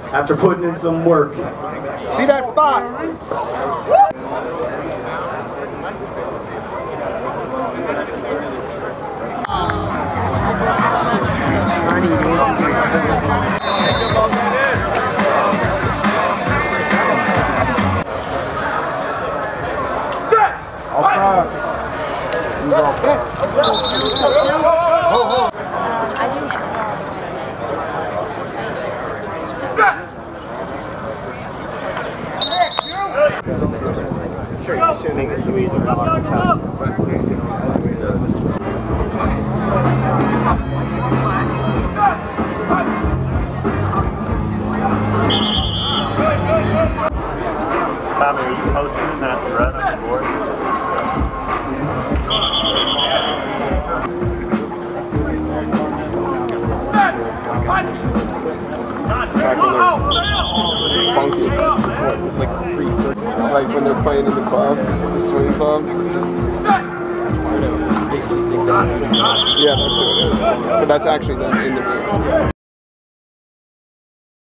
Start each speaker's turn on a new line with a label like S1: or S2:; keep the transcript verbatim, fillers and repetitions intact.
S1: after putting in some work.
S2: See that spot?
S1: Assuming that you either are. Tommy, are you posting that thread on the board?
S2: Funky. It's like free foot. Like when they're playing in the club, the swing club. Yeah, that's what it is. But that's actually done in the